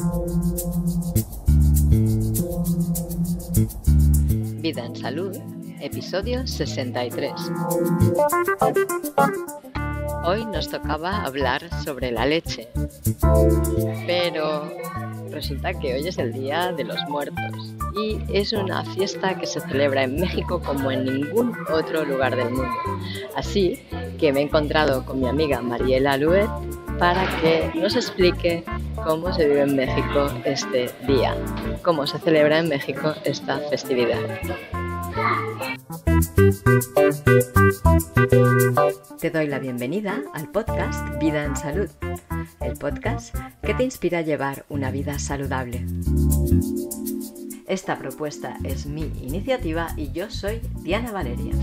Vida en Salud, episodio 63. Hoy nos tocaba hablar sobre la leche, pero resulta que hoy es el Día de los Muertos y es una fiesta que se celebra en México como en ningún otro lugar del mundo. Así que me he encontrado con mi amiga Mariela Luet para que nos explique cómo se vive en México este día, cómo se celebra en México esta festividad. Te doy la bienvenida al podcast Vida en Salud, el podcast que te inspira a llevar una vida saludable. Esta propuesta es mi iniciativa y yo soy Diana Valeria.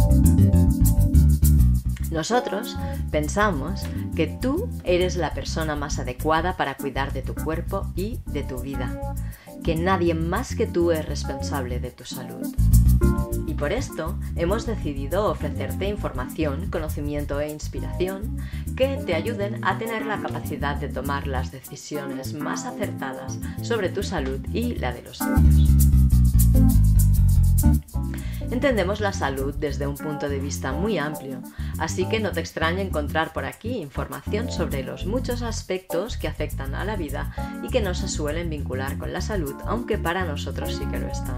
Nosotros pensamos que tú eres la persona más adecuada para cuidar de tu cuerpo y de tu vida, que nadie más que tú es responsable de tu salud. Y por esto hemos decidido ofrecerte información, conocimiento e inspiración que te ayuden a tener la capacidad de tomar las decisiones más acertadas sobre tu salud y la de los tuyos. Entendemos la salud desde un punto de vista muy amplio, así que no te extrañe encontrar por aquí información sobre los muchos aspectos que afectan a la vida y que no se suelen vincular con la salud, aunque para nosotros sí que lo están.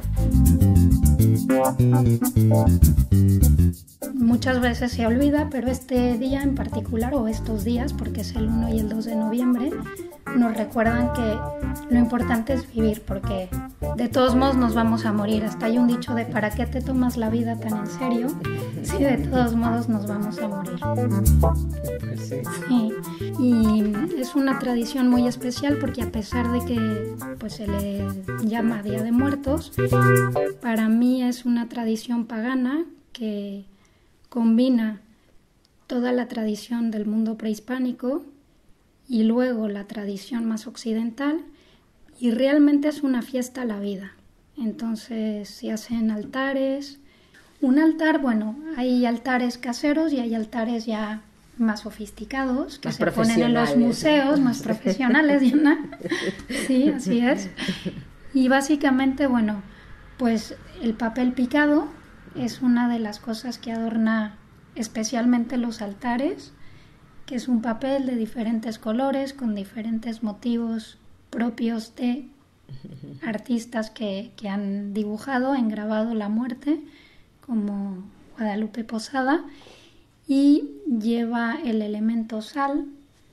Muchas veces se olvida, pero este día en particular, o estos días, porque es el 1 y el 2 de noviembre, nos recuerdan que lo importante es vivir, porque de todos modos nos vamos a morir. Hasta hay un dicho de ¿para qué te tomas la vida tan en serio? Si de todos modos nos vamos a morir. Pues sí. Y es una tradición muy especial porque a pesar de que pues, se le llama Día de Muertos, para mí es una tradición pagana que combina toda la tradición del mundo prehispánico y luego la tradición más occidental, y realmente es una fiesta a la vida. Entonces se hacen altares. Un altar, bueno, hay altares caseros y hay altares ya más sofisticados que se ponen en los museos, más profesionales, Diana. Sí, así es. Y básicamente, bueno, pues el papel picado es una de las cosas que adorna especialmente los altares, que es un papel de diferentes colores con diferentes motivos propios de artistas que han dibujado, engrabado la muerte, como Guadalupe Posada, y lleva el elemento sal,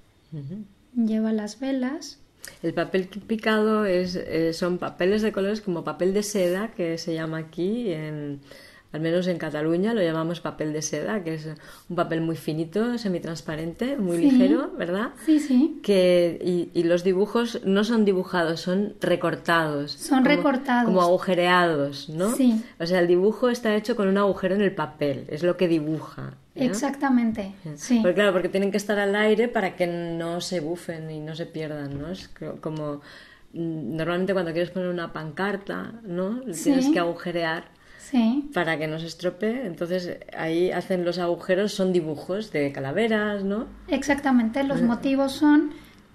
lleva las velas. El papel picado son papeles de colores como papel de seda, que se llama aquí, al menos en Cataluña lo llamamos papel de seda, que es un papel muy finito, semitransparente, muy ligero, ¿verdad? Sí, sí. Y los dibujos no son dibujados, son recortados. Son recortados. Como agujereados, ¿no? Sí. O sea, el dibujo está hecho con un agujero en el papel, es lo que dibuja, ¿no? Exactamente, sí. Porque tienen que estar al aire para que no se bufen y no se pierdan, ¿no? Es como normalmente cuando quieres poner una pancarta, ¿no? Tienes que agujerear. Sí. Para que no se estropee, entonces ahí hacen los agujeros, son dibujos de calaveras, ¿no? Exactamente, los motivos son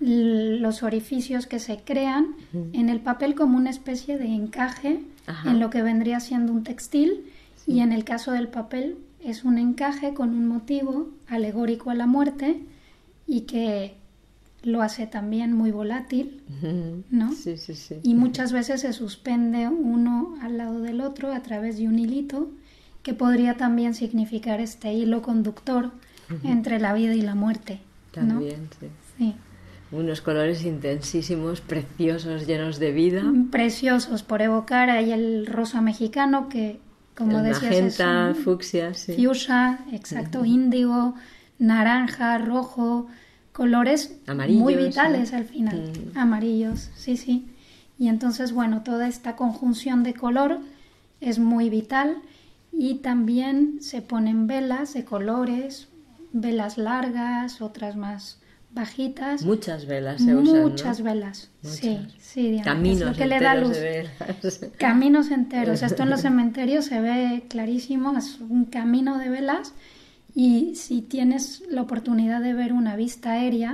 los orificios que se crean en el papel como una especie de encaje. Ajá. En lo que vendría siendo un textil, y en el caso del papel es un encaje con un motivo alegórico a la muerte y que lo hace también muy volátil, ¿no? Sí, sí, sí. Y muchas veces se suspende uno al lado del otro a través de un hilito que podría también significar este hilo conductor entre la vida y la muerte, ¿no? También, sí. Sí. Unos colores intensísimos, preciosos, llenos de vida. Preciosos, por evocar ahí el rosa mexicano que, como decías, magenta, es fucsia, sí. Fuchsia, exacto, índigo, naranja, rojo, colores amarillos, muy vitales, ¿no? Al final, amarillos, sí, sí. Y entonces, bueno, toda esta conjunción de color es muy vital, y también se ponen velas de colores, velas largas, otras más bajitas. Muchas velas se usan, Muchas, ¿no? Velas, muchas. Sí, sí, Diana. Caminos es lo que enteros le da luz. de velas. Caminos enteros. Esto en los cementerios se ve clarísimo, es un camino de velas. Y si tienes la oportunidad de ver una vista aérea,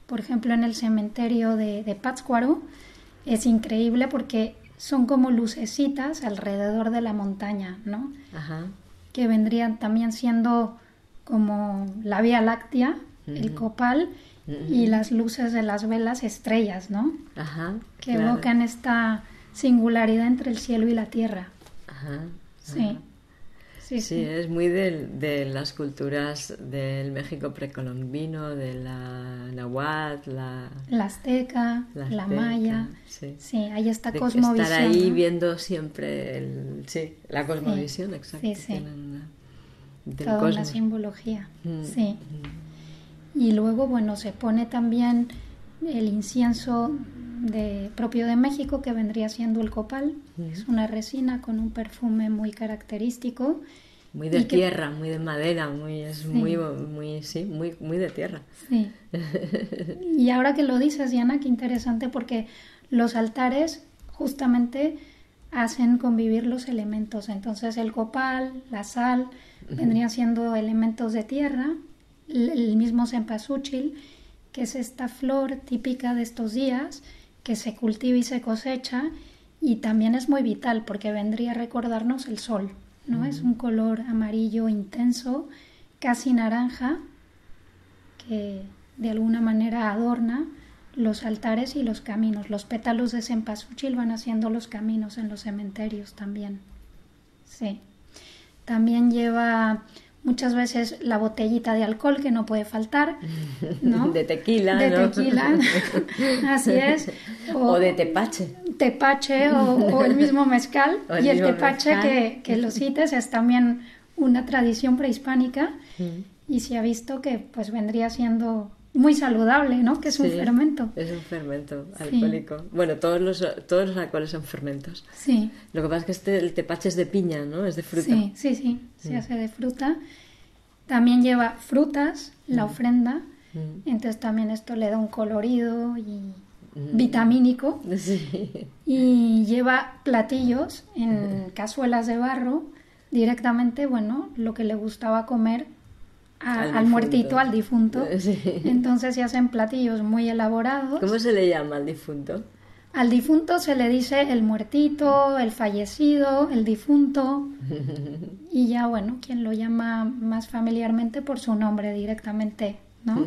por ejemplo, en el cementerio de Pátzcuaro, es increíble porque son como lucecitas alrededor de la montaña, ¿no? Ajá. Que vendrían también siendo como la Vía Láctea, el copal, y las luces de las velas estrellas, ¿no? Ajá, que claro. evocan esta singularidad entre el cielo y la tierra. Ajá. Sí. Sí, Sí, es muy de las culturas del México precolombino, de la náhuatl, La azteca, la maya. Sí. Sí, hay esta De cosmovisión. estar ahí, ¿no? viendo siempre la cosmovisión, exacto. Sí, sí. Tienen del Toda cosmos. una simbología. Mm, Sí. Y luego, bueno, se pone también el incienso propio de México, que vendría siendo el copal. Es una resina con un perfume muy característico. Muy de y que- tierra, muy de madera, muy de tierra. Sí. Y ahora que lo dices, Diana, qué interesante, porque los altares justamente hacen convivir los elementos. Entonces el copal, la sal, vendrían siendo elementos de tierra, el mismo cempasúchil, que es esta flor típica de estos días, que se cultiva y se cosecha, y también es muy vital porque vendría a recordarnos el sol, ¿no? Es un color amarillo intenso, casi naranja, que de alguna manera adorna los altares y los caminos. Los pétalos de cempasúchil van haciendo los caminos en los cementerios también. Sí. También lleva muchas veces la botellita de alcohol, que no puede faltar, ¿no? De tequila, De ¿no? tequila, así es. O de tepache. Tepache o el mismo mezcal. O el y el mismo tepache mezcal. que lo cites es también una tradición prehispánica y se ha visto que pues vendría siendo muy saludable, ¿no? Que es un Sí, fermento. Es un fermento Sí. alcohólico. Bueno, todos los alcoholes son fermentos. Sí. Lo que pasa es que el tepache es de piña, ¿no? Es de fruta. Sí, se hace de fruta. También lleva frutas, la ofrenda, entonces también esto le da un colorido y vitamínico. Sí. Y lleva platillos en cazuelas de barro, directamente, bueno, lo que le gustaba comer al muertito, al difunto. Sí. Entonces se hacen platillos muy elaborados. ¿Cómo se le llama al difunto? Al difunto se le dice el muertito, el fallecido, el difunto, y ya, bueno, quien lo llama más familiarmente por su nombre directamente, ¿no?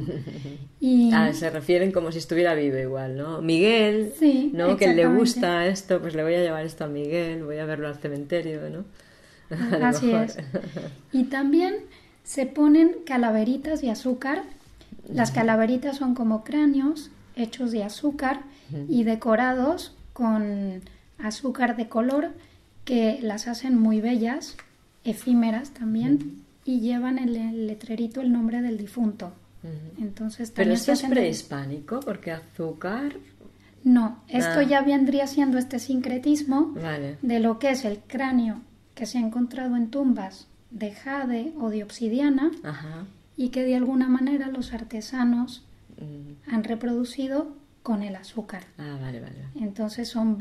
Y Se refieren como si estuviera vivo igual, ¿no? Miguel, Sí, ¿no? Que le exactamente. gusta esto, pues le voy a llevar esto a Miguel, voy a verlo al cementerio, ¿no? A lo así mejor. es. Y también se ponen calaveritas de azúcar. Las calaveritas son como cráneos hechos de azúcar y decorados con azúcar de color, que las hacen muy bellas, efímeras también, y llevan en el letrerito el nombre del difunto. Entonces Pero también esto se es hacen de- prehispánico, porque azúcar... No, esto Ah. ya vendría siendo este sincretismo Vale. de lo que es el cráneo que se ha encontrado en tumbas de jade o de obsidiana, Ajá. y que de alguna manera los artesanos Mm. han reproducido con el azúcar. Ah, vale. Entonces son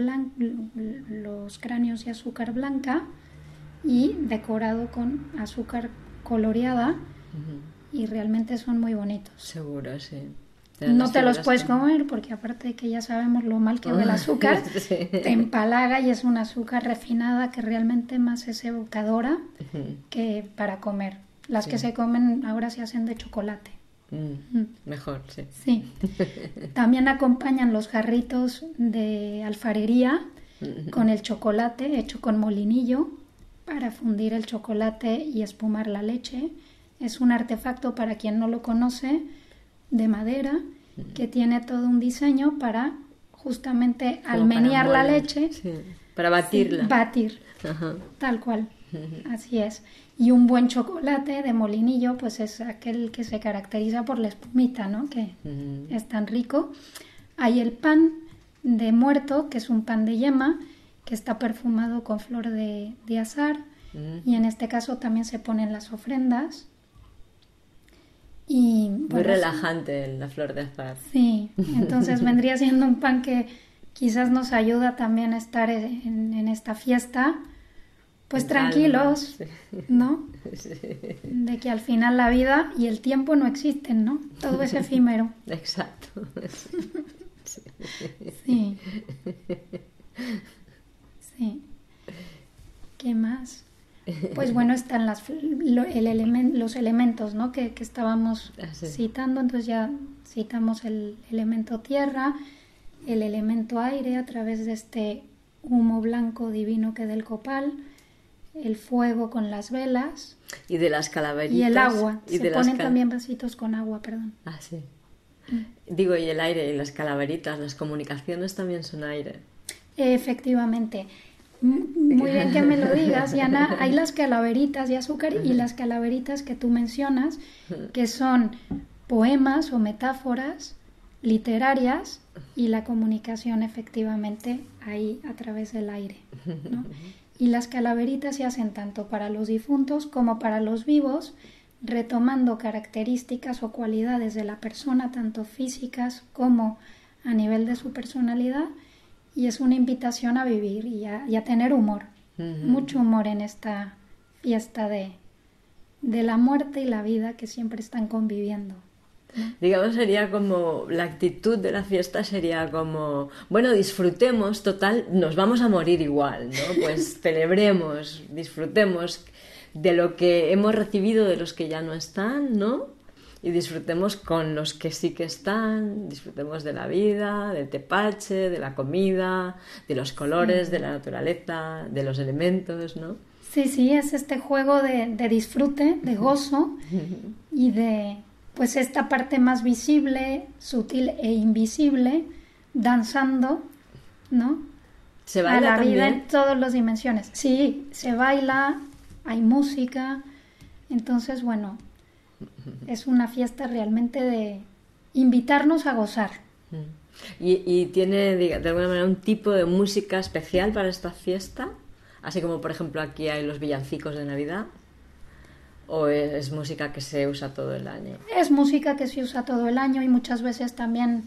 los cráneos de azúcar blanca y decorado con azúcar coloreada, y realmente son muy bonitos. Seguro, sí. No te los puedes comer porque, aparte de que ya sabemos lo mal que ve el azúcar, Sí. te empalaga, y es una azúcar refinada que realmente más es evocadora que para comer. Las que se comen ahora se hacen de chocolate. Mejor, sí. Sí. También acompañan los jarritos de alfarería con el chocolate hecho con molinillo para fundir el chocolate y espumar la leche. Es un artefacto, para quien no lo conoce, de madera, que tiene todo un diseño para justamente Como al menear para la moler. leche, Sí. Para batirla. sí, batir, Ajá. tal cual. Así es. Y un buen chocolate de molinillo, pues es aquel que se caracteriza por la espumita, ¿no? Que es tan rico. Hay el pan de muerto, que es un pan de yema, que está perfumado con flor de azahar, y en este caso también se ponen las ofrendas. Y, Muy bueno, relajante la flor de azahar. sí, entonces vendría siendo un pan que quizás nos ayuda también a estar en esta fiesta, pues en tranquilos, calma, sí. ¿no? Sí. De que al final la vida y el tiempo no existen, ¿no? Todo es efímero. Exacto. Sí. Sí. Sí. ¿Qué más? Pues bueno, están los elementos, ¿no? que estábamos citando. Entonces ya citamos el elemento tierra, el elemento aire a través de este humo blanco divino que del copal, el fuego con las velas. Y de las calaveritas. Y el agua. Y Se ponen también vasitos con agua, perdón. Ah, sí. Digo, y el aire y las calaveritas, las comunicaciones también son aire. Efectivamente. Muy bien que me lo digas, Yana. Hay las calaveritas de azúcar y las calaveritas que tú mencionas, que son poemas o metáforas literarias, y la comunicación efectivamente ahí a través del aire, ¿no? Y las calaveritas se hacen tanto para los difuntos como para los vivos, retomando características o cualidades de la persona, tanto físicas como a nivel de su personalidad, y es una invitación a vivir y a tener humor, mucho humor en esta fiesta de la muerte y la vida que siempre están conviviendo. Digamos, sería como, la actitud de la fiesta sería como, bueno, disfrutemos, total, nos vamos a morir igual, ¿no? Pues celebremos, disfrutemos de lo que hemos recibido de los que ya no están, ¿no? Y disfrutemos con los que sí que están, disfrutemos de la vida, del tepache, de la comida, de los colores, de la naturaleza, de los elementos, ¿no? Sí, es este juego de disfrute, de gozo y de, pues, esta parte más visible, sutil e invisible, danzando, ¿no? ¿Se baila a la también? vida en todas las dimensiones. Sí, se baila, hay música, entonces, bueno, es una fiesta realmente de invitarnos a gozar. ¿Y tiene, de alguna manera, un tipo de música especial para esta fiesta? Así como, por ejemplo, aquí hay los villancicos de Navidad. ¿O es música que se usa todo el año? Es música que se usa todo el año y muchas veces también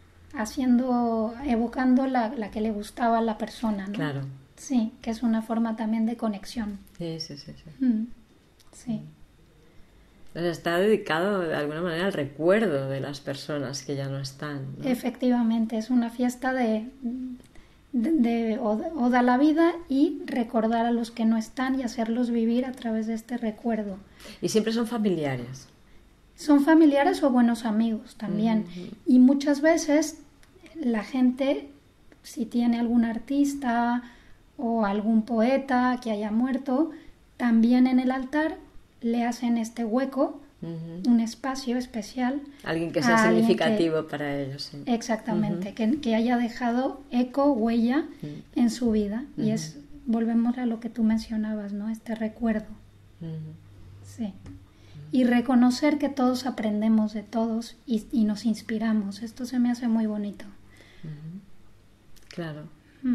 evocando la que le gustaba a la persona, ¿no? Claro. Sí, que es una forma también de conexión. Sí. Sí. Entonces está dedicado de alguna manera al recuerdo de las personas que ya no están, ¿no? Efectivamente, es una fiesta de oda a la vida y recordar a los que no están y hacerlos vivir a través de este recuerdo. Y siempre son familiares. Son familiares o buenos amigos también. Y muchas veces la gente, si tiene algún artista o algún poeta que haya muerto, también en el altar le hacen este hueco, un espacio especial. Alguien que sea significativo para ellos. Sí. Exactamente, que haya dejado eco, huella en su vida. Y volvemos a lo que tú mencionabas, ¿no? Este recuerdo. Sí. Y reconocer que todos aprendemos de todos y nos inspiramos. Esto se me hace muy bonito. Claro.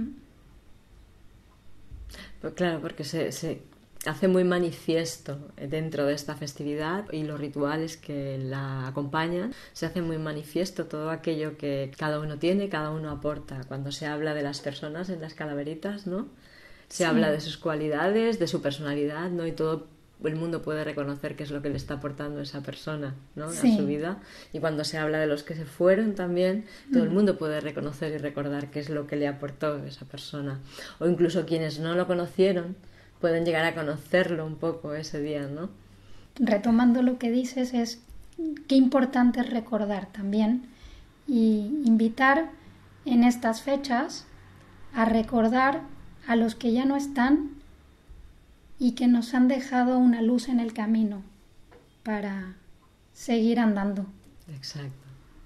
Pues claro, porque se hace muy manifiesto dentro de esta festividad, y los rituales que la acompañan, se hace muy manifiesto todo aquello que cada uno tiene, cada uno aporta. Cuando se habla de las personas en las calaveritas, ¿no? Se habla de sus cualidades, de su personalidad, ¿no? Y todo el mundo puede reconocer qué es lo que le está aportando esa persona, ¿no? A su vida. Y cuando se habla de los que se fueron también, todo el mundo puede reconocer y recordar qué es lo que le aportó esa persona. O incluso quienes no lo conocieron pueden llegar a conocerlo un poco ese día, ¿no? Retomando lo que dices, es qué importante es recordar también y invitar en estas fechas a recordar a los que ya no están y que nos han dejado una luz en el camino para seguir andando. Exacto.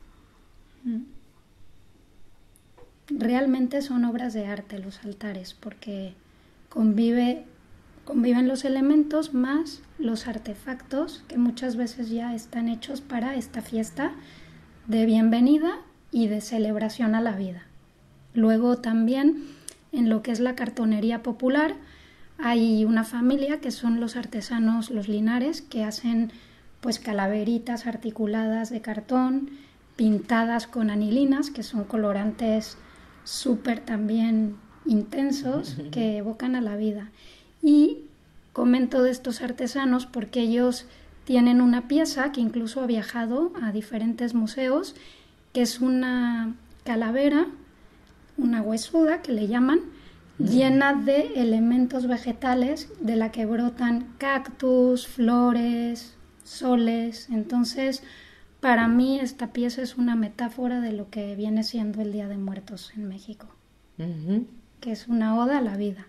Realmente son obras de arte los altares, porque conviven los elementos más los artefactos que muchas veces ya están hechos para esta fiesta de bienvenida y de celebración a la vida. Luego también en lo que es la cartonería popular hay una familia que son los artesanos, los Linares, que hacen pues calaveritas articuladas de cartón, pintadas con anilinas, que son colorantes súper también intensos que evocan a la vida. Y comento de estos artesanos porque ellos tienen una pieza que incluso ha viajado a diferentes museos, que es una calavera, una huesuda que le llaman, llena de elementos vegetales de la que brotan cactus, flores, soles. Entonces, para mí esta pieza es una metáfora de lo que viene siendo el Día de Muertos en México, que es una oda a la vida.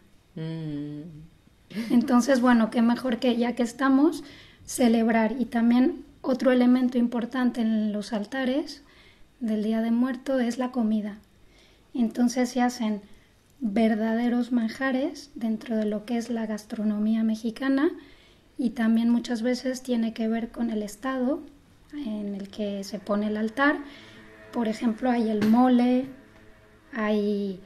Entonces, bueno, qué mejor que ya que estamos, celebrar. Y también otro elemento importante en los altares del Día de Muertos es la comida. Entonces se hacen verdaderos manjares dentro de lo que es la gastronomía mexicana, y también muchas veces tiene que ver con el estado en el que se pone el altar. Por ejemplo, hay el mole, hay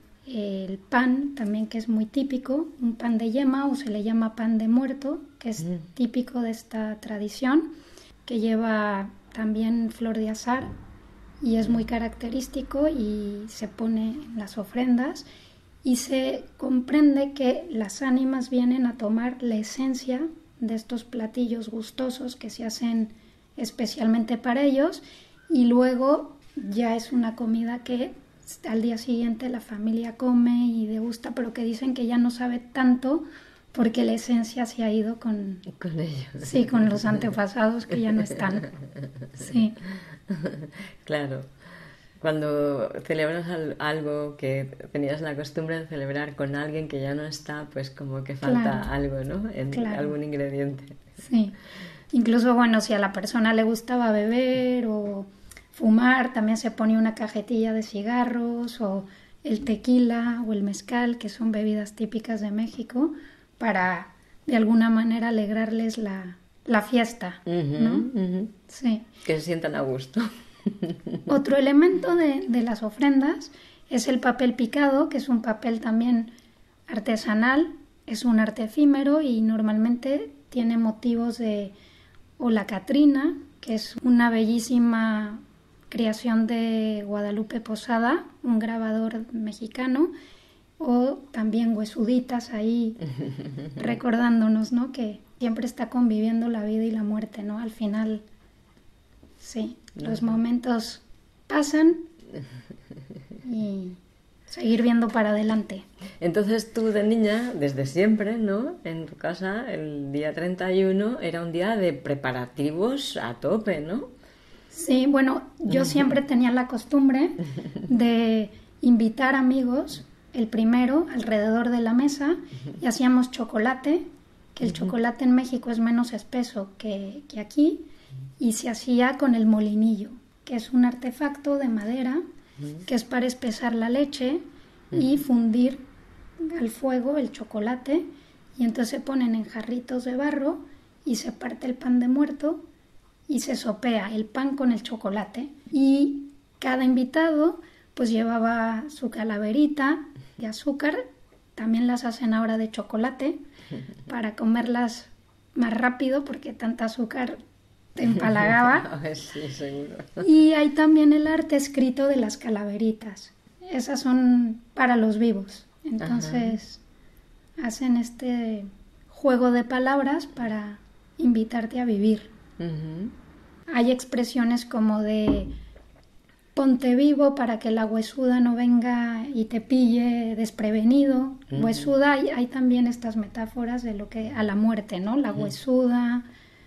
el pan también, que es muy típico, un pan de yema, o se le llama pan de muerto, que es típico de esta tradición, que lleva también flor de azahar y es muy característico y se pone en las ofrendas, y se comprende que las ánimas vienen a tomar la esencia de estos platillos gustosos que se hacen especialmente para ellos, y luego ya es una comida que al día siguiente la familia come y degusta, pero que dicen que ya no sabe tanto porque la esencia se ha ido con ellos. Sí, con los antepasados que ya no están. Sí. Claro. Cuando celebras algo que tenías la costumbre de celebrar con alguien que ya no está, pues como que falta algo, ¿no? Algún ingrediente. Sí. Incluso, bueno, si a la persona le gustaba beber o fumar, también se pone una cajetilla de cigarros, o el tequila o el mezcal, que son bebidas típicas de México, para de alguna manera alegrarles la fiesta, ¿no? Sí. Que se sientan a gusto. Otro elemento de las ofrendas es el papel picado, que es un papel también artesanal, es un arte efímero y normalmente tiene motivos de o la Catrina, que es una bellísima creación de Guadalupe Posada, un grabador mexicano, o también huesuditas ahí recordándonos, ¿no? Que siempre está conviviendo la vida y la muerte, ¿no? Al final, sí, los momentos pasan y seguir viendo para adelante. Entonces tú de niña, desde siempre, ¿no? En tu casa, el día 31 era un día de preparativos a tope, ¿no? Sí, bueno, yo siempre tenía la costumbre de invitar amigos, el primero, alrededor de la mesa, y hacíamos chocolate, que el chocolate en México es menos espeso que aquí, y se hacía con el molinillo, que es un artefacto de madera que es para espesar la leche y fundir al fuego el chocolate, y entonces se ponen en jarritos de barro y se parte el pan de muerto y se sopea el pan con el chocolate, y cada invitado pues llevaba su calaverita de azúcar. También las hacen ahora de chocolate para comerlas más rápido porque tanta azúcar te empalagaba. Sí, seguro. Y hay también el arte escrito de las calaveritas. Esas son para los vivos. Entonces hacen este juego de palabras para invitarte a vivir. Hay expresiones como de ponte vivo para que la huesuda no venga y te pille desprevenido. Huesuda, hay también estas metáforas de lo que a la muerte, ¿no? La huesuda,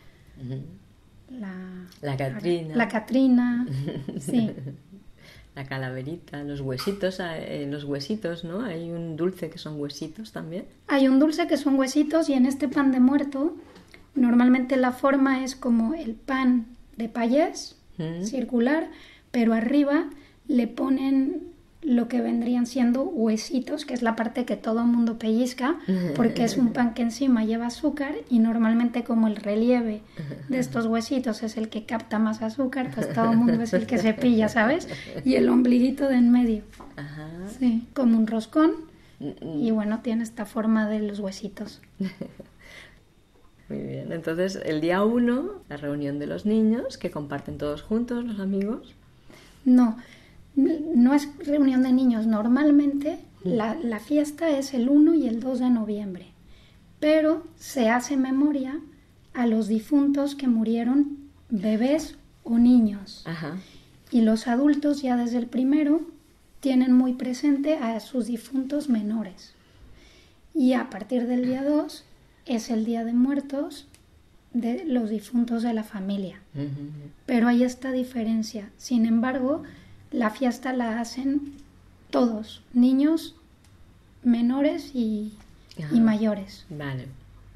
la Catrina. La Catrina, sí. La calaverita, los huesitos, ¿no? Hay un dulce que son huesitos también. Hay un dulce que son huesitos, y en este pan de muerto normalmente la forma es como el pan de payés, circular, pero arriba le ponen lo que vendrían siendo huesitos, que es la parte que todo mundo pellizca, porque es un pan que encima lleva azúcar, y normalmente como el relieve de estos huesitos es el que capta más azúcar, pues todo el mundo es el que se pilla, ¿sabes? Y el ombliguito de en medio. Sí, como un roscón, y bueno, tiene esta forma de los huesitos. Muy bien, entonces el día 1, la reunión de los niños, que comparten todos juntos, los amigos. No es reunión de niños. Normalmente la fiesta es el 1 y el 2 de noviembre. pero se hace memoria a los difuntos que murieron bebés o niños. Ajá. Y los adultos ya desde el primero tienen muy presente a sus difuntos menores. Y a partir del día 2 es el Día de Muertos de los difuntos de la familia. Pero hay esta diferencia. Sin embargo, la fiesta la hacen todos, niños, menores y mayores. Vale.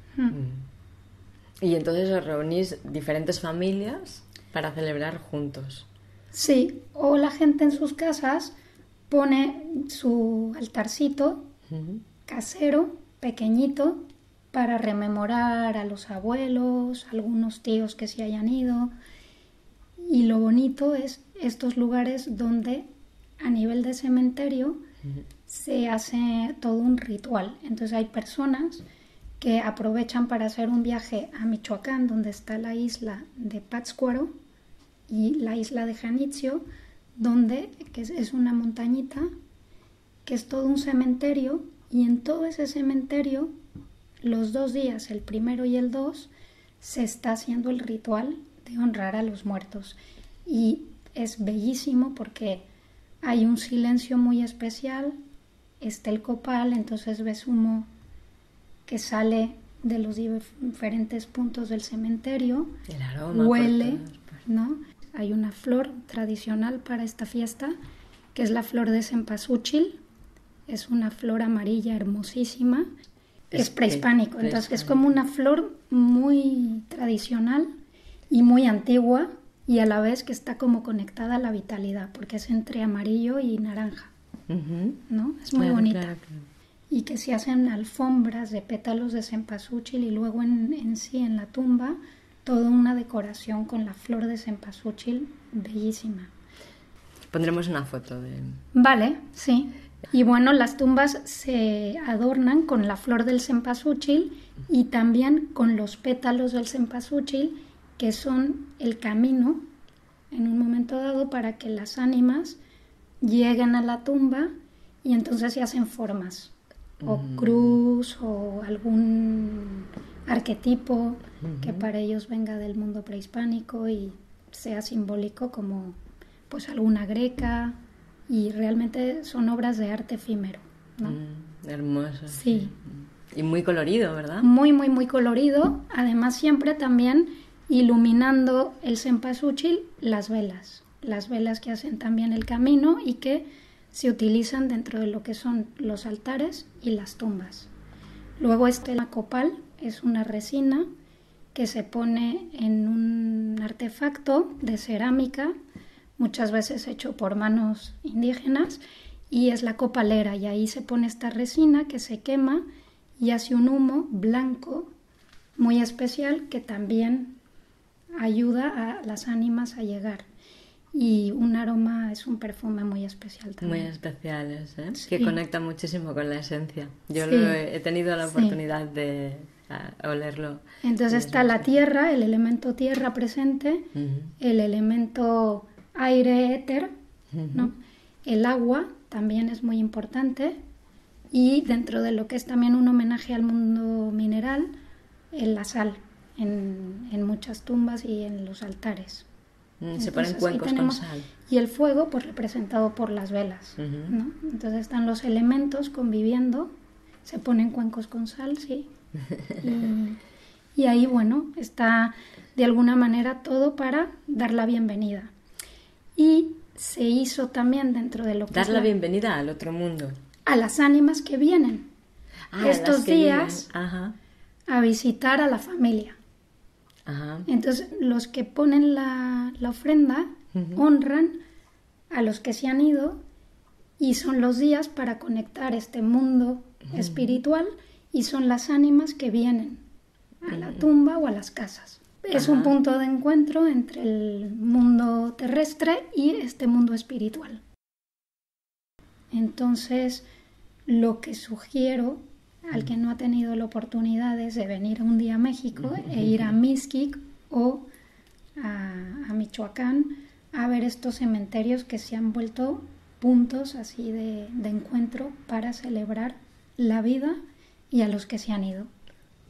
Y entonces os reunís diferentes familias para celebrar juntos. Sí, o la gente en sus casas pone su altarcito casero, pequeñito, para rememorar a los abuelos, algunos tíos que se hayan ido. Y lo bonito es estos lugares donde a nivel de cementerio se hace todo un ritual. Entonces hay personas que aprovechan para hacer un viaje a Michoacán, donde está la isla de Pátzcuaro y la isla de Janitzio, que es una montañita, que es todo un cementerio, y en todo ese cementerio, los 2 días, el 1 y el 2, se está haciendo el ritual de honrar a los muertos. Y es bellísimo porque hay un silencio muy especial, está el copal, entonces ves humo que sale de los diferentes puntos del cementerio, el aroma huele, ¿no? Hay una flor tradicional para esta fiesta, que es la flor de cempasúchil. Es una flor amarilla hermosísima. Es prehispánico, entonces es como una flor muy tradicional y muy antigua, y a la vez que está como conectada a la vitalidad, porque es entre amarillo y naranja, ¿no? Es muy bonita. Claro. Y que se hacen alfombras de pétalos de cempasúchil, y luego en sí, en la tumba, toda una decoración con la flor de cempasúchil, bellísima. Pondremos una foto de... Vale, sí. Y bueno, las tumbas se adornan con la flor del cempasúchil y también con los pétalos del cempasúchil, que son el camino en un momento dado para que las ánimas lleguen a la tumba, y entonces se hacen formas, o cruz o algún arquetipo que para ellos venga del mundo prehispánico y sea simbólico, como pues alguna greca, y realmente son obras de arte efímero, ¿no? Hermoso. Sí. Y muy colorido, ¿verdad? Muy, muy, muy colorido. Además, siempre también iluminando el cempasúchil las velas que hacen también el camino y que se utilizan dentro de lo que son los altares y las tumbas. Luego la copal es una resina que se pone en un artefacto de cerámica, muchas veces hecho por manos indígenas, y es la copalera, y ahí se pone esta resina que se quema y hace un humo blanco muy especial que también ayuda a las ánimas a llegar. Y un aroma, es un perfume muy especial también. Muy especial, ¿eh? Sí. Que conecta muchísimo con la esencia. Yo sí. he tenido la oportunidad de olerlo. Entonces está la tierra, el elemento tierra presente, el elemento aire, éter, ¿no? El agua también es muy importante, y dentro de lo que es también un homenaje al mundo mineral, la sal en muchas tumbas y en los altares. Se ponen cuencos con sal. Y el fuego, pues representado por las velas, ¿no? Entonces están los elementos conviviendo, se ponen cuencos con sal, sí. Y ahí, bueno, está de alguna manera todo para dar la bienvenida. Y se hizo también dentro de lo que dar la bienvenida al otro mundo. A las ánimas que vienen estos días a visitar a la familia. Ajá. Entonces, los que ponen la ofrenda honran a los que se han ido, y son los días para conectar este mundo espiritual, y son las ánimas que vienen a la tumba o a las casas. Es un punto de encuentro entre el mundo terrestre y este mundo espiritual. Entonces, lo que sugiero al que no ha tenido la oportunidad es de venir un día a México e ir a Mixquic o a Michoacán a ver estos cementerios que se han vuelto puntos así de encuentro para celebrar la vida y a los que se han ido.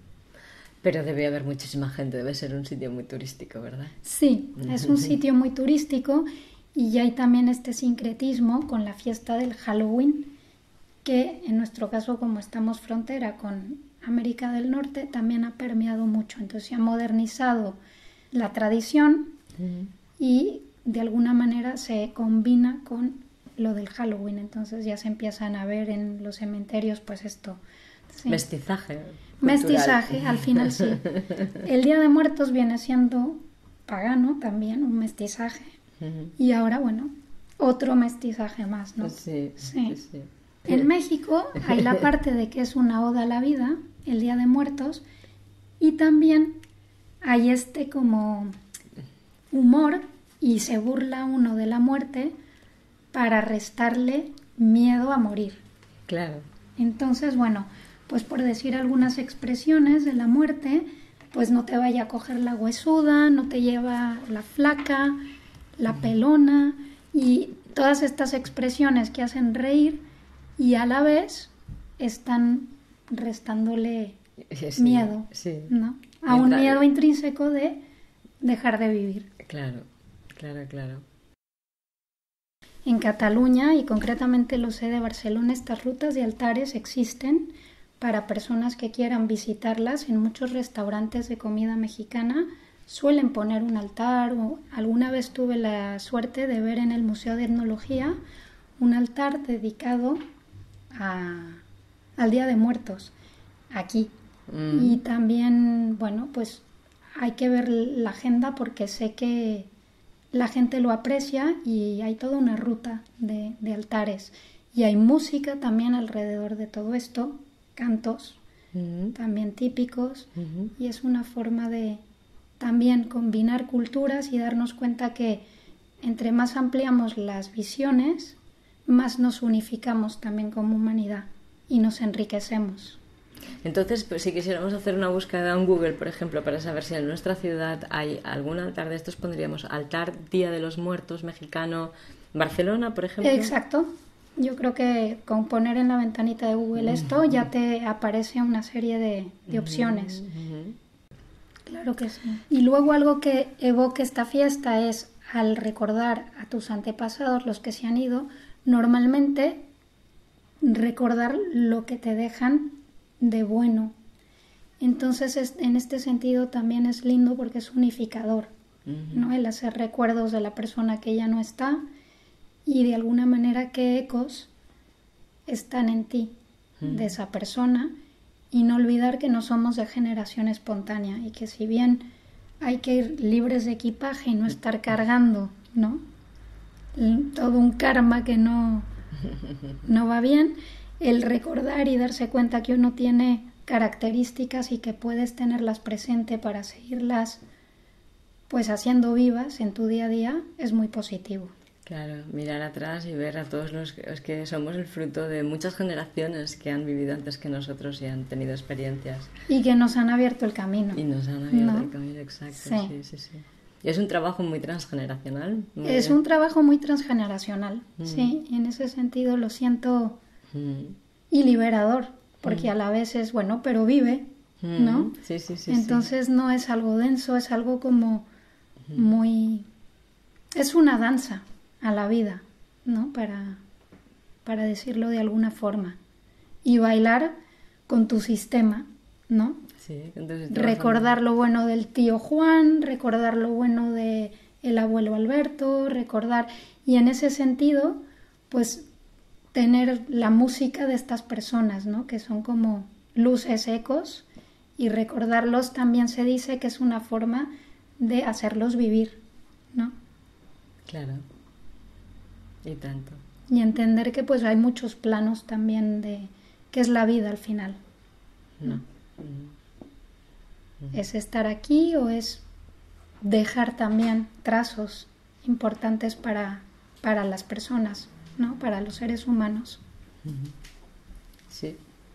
Pero debe haber muchísima gente, debe ser un sitio muy turístico, ¿verdad? Sí, es un sitio muy turístico y ya hay también este sincretismo con la fiesta del Halloween, que en nuestro caso, como estamos frontera con América del Norte, también ha permeado mucho. Entonces se ha modernizado la tradición y de alguna manera se combina con lo del Halloween. Entonces ya se empiezan a ver en los cementerios, pues esto. Sí. Mestizaje. Mestizaje, al final sí. El Día de Muertos viene siendo pagano también, un mestizaje. Y ahora, bueno, otro mestizaje más, ¿no? Sí. En México hay la parte de que es una oda a la vida, el Día de Muertos, y también hay este como humor y se burla uno de la muerte para restarle miedo a morir. Claro. Entonces, bueno, pues por decir algunas expresiones de la muerte, pues no te vaya a coger la huesuda, no te lleva la flaca, la pelona, y todas estas expresiones que hacen reír y a la vez están restándole miedo, ¿no? A un miedo intrínseco de dejar de vivir. Claro. En Cataluña, y concretamente lo sé de Barcelona, estas rutas de altares existen para personas que quieran visitarlas. En muchos restaurantes de comida mexicana suelen poner un altar, o alguna vez tuve la suerte de ver en el Museo de Etnología un altar dedicado al Día de Muertos, aquí. Y también, bueno, pues hay que ver la agenda porque sé que la gente lo aprecia y hay toda una ruta de altares. Y hay música también alrededor de todo esto, cantos también típicos, y es una forma de también combinar culturas y darnos cuenta que entre más ampliamos las visiones, más nos unificamos también como humanidad y nos enriquecemos. Entonces, pues si quisiéramos hacer una búsqueda en Google, por ejemplo, para saber si en nuestra ciudad hay algún altar de estos, pondríamos altar Día de los Muertos mexicano Barcelona, por ejemplo. Exacto. Yo creo que con poner en la ventanita de Google esto ya te aparece una serie de opciones. Claro que sí. Y luego algo que evoque esta fiesta es, al recordar a tus antepasados, los que se han ido, normalmente recordar lo que te dejan de bueno. Entonces, en este sentido también es lindo porque es unificador, ¿no? El hacer recuerdos de la persona que ya no está y de alguna manera qué ecos están en ti de esa persona, y no olvidar que no somos de generación espontánea y que si bien hay que ir libres de equipaje y no estar cargando, ¿no?, todo un karma que no va bien, el recordar y darse cuenta que uno tiene características y que puedes tenerlas presente para seguirlas pues haciendo vivas en tu día a día es muy positivo. Claro, mirar atrás y ver a todos los que somos el fruto de muchas generaciones que han vivido antes que nosotros y han tenido experiencias. Y que nos han abierto el camino. Y nos han abierto el camino, exacto. Sí. Y es un trabajo muy transgeneracional. Un trabajo muy transgeneracional, sí. En ese sentido lo siento y liberador, porque a la vez es bueno, pero vive, ¿no? Sí. Entonces no es algo denso, es algo como muy... Es una danza a la vida, ¿no? Para decirlo de alguna forma. Y bailar con tu sistema, ¿no? Sí, entonces recordar lo bueno del tío Juan, recordar lo bueno de el abuelo Alberto, recordar... Y en ese sentido, pues tener la música de estas personas, ¿no? Que son como luces, ecos, y recordarlos también se dice que es una forma de hacerlos vivir, ¿no? Claro. Y tanto. Y entender que pues hay muchos planos también de qué es la vida al final, ¿no? ¿Es estar aquí o es dejar también trazos importantes para las personas, ¿no? Para los seres humanos. Sí.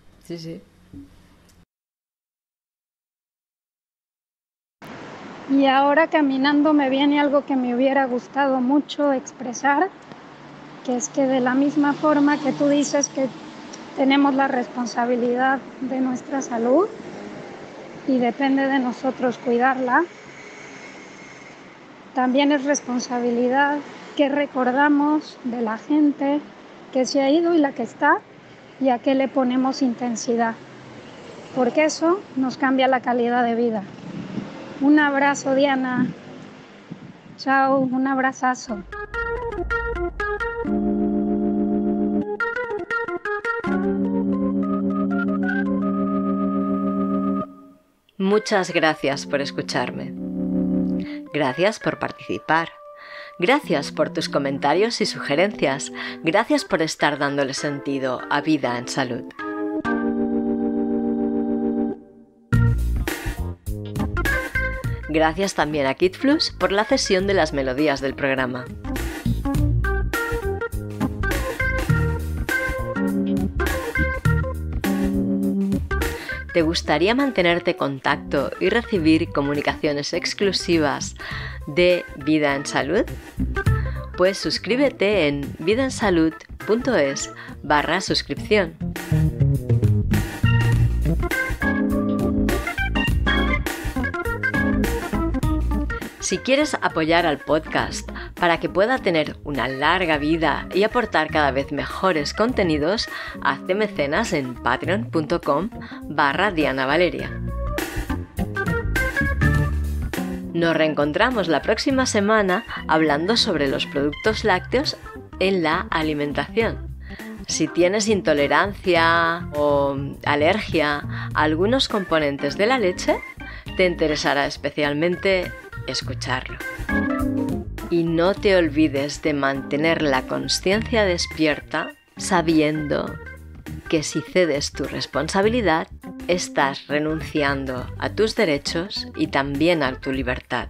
Y ahora caminando me viene algo que me hubiera gustado mucho expresar, que es que de la misma forma que tú dices que tenemos la responsabilidad de nuestra salud, y depende de nosotros cuidarla. También es responsabilidad que recordamos de la gente que se ha ido y la que está y a qué le ponemos intensidad, porque eso nos cambia la calidad de vida. Un abrazo, Diana. Chao, un abrazazo. Muchas gracias por escucharme. Gracias por participar. Gracias por tus comentarios y sugerencias. Gracias por estar dándole sentido a Vida en Salud. Gracias también a KidFlux por la cesión de las melodías del programa. ¿Te gustaría mantenerte en contacto y recibir comunicaciones exclusivas de Vida en Salud? Pues suscríbete en vidaensalud.es/suscripción. Si quieres apoyar al podcast para que pueda tener una larga vida y aportar cada vez mejores contenidos, hazte mecenas en patreon.com/Diana Valeria. Nos reencontramos la próxima semana hablando sobre los productos lácteos en la alimentación. Si tienes intolerancia o alergia a algunos componentes de la leche, te interesará especialmente escucharlo. Y no te olvides de mantener la conciencia despierta sabiendo que si cedes tu responsabilidad, estás renunciando a tus derechos y también a tu libertad.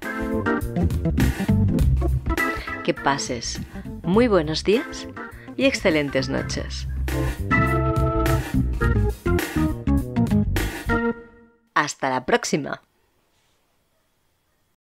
Que pases muy buenos días y excelentes noches. Hasta la próxima.